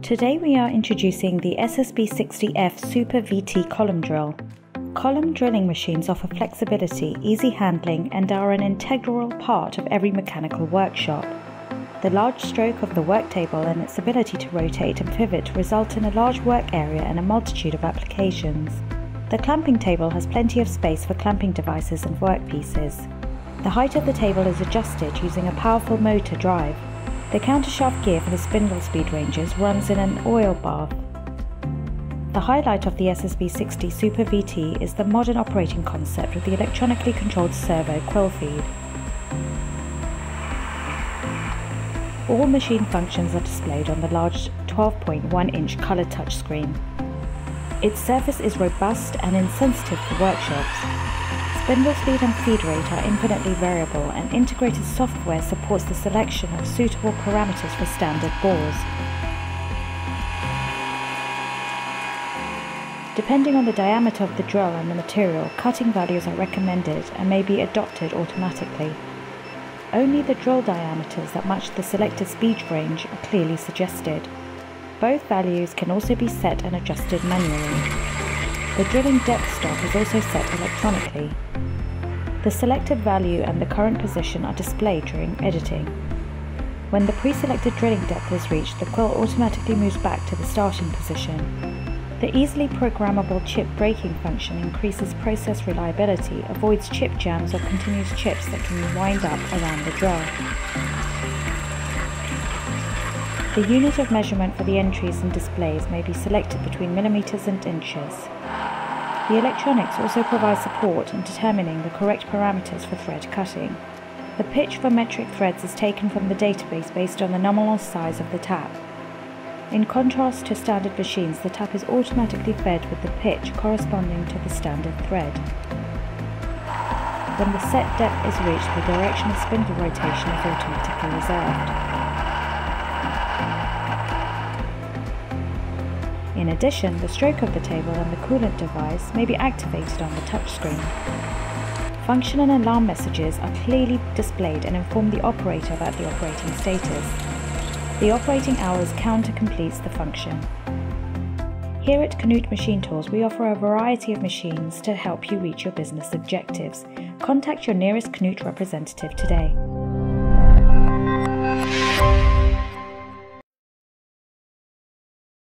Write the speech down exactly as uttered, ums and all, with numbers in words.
Today we are introducing the S S B sixty F Super V T column drill. Column drilling machines offer flexibility, easy handling, and are an integral part of every mechanical workshop. The large stroke of the work table and its ability to rotate and pivot result in a large work area and a multitude of applications. The clamping table has plenty of space for clamping devices and workpieces. The height of the table is adjusted using a powerful motor drive. The countershaft gear for the spindle speed ranges runs in an oil bath. The highlight of the S S B sixty Super V T is the modern operating concept with the electronically controlled servo quill feed. All machine functions are displayed on the large twelve point one inch colour touchscreen. Its surface is robust and insensitive for workshops. Spindle speed and feed rate are infinitely variable, and integrated software supports the selection of suitable parameters for standard bores. Depending on the diameter of the drill and the material, cutting values are recommended and may be adopted automatically. Only the drill diameters that match the selected speed range are clearly suggested. Both values can also be set and adjusted manually. The drilling depth stop is also set electronically. The selected value and the current position are displayed during editing. When the pre-selected drilling depth is reached, the quill automatically moves back to the starting position. The easily programmable chip braking function increases process reliability, avoids chip jams or continuous chips that can wind up around the drill. The unit of measurement for the entries and displays may be selected between millimeters and inches. The electronics also provide support in determining the correct parameters for thread cutting. The pitch for metric threads is taken from the database based on the nominal size of the tap. In contrast to standard machines, the tap is automatically fed with the pitch corresponding to the standard thread. When the set depth is reached, the direction of spindle rotation is automatically reserved. In addition, the stroke of the table and the coolant device may be activated on the touchscreen. Function and alarm messages are clearly displayed and inform the operator about the operating status. The operating hours counter completes the function. Here at KNUTH Machine Tools, we offer a variety of machines to help you reach your business objectives. Contact your nearest KNUTH representative today.